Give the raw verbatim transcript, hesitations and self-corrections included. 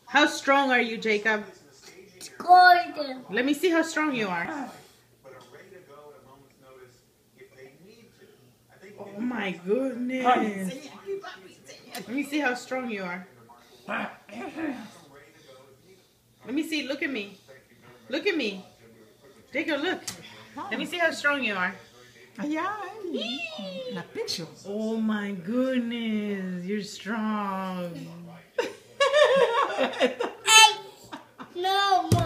How strong are you, Jacob? Golden. Let me see how strong you are. Oh my goodness. Let me see how strong you are. Let me see. Look at me. Look at me. Jacob, look. Let me see how strong you are. Allá, la picture. Oh my goodness. You're strong. Hey! No,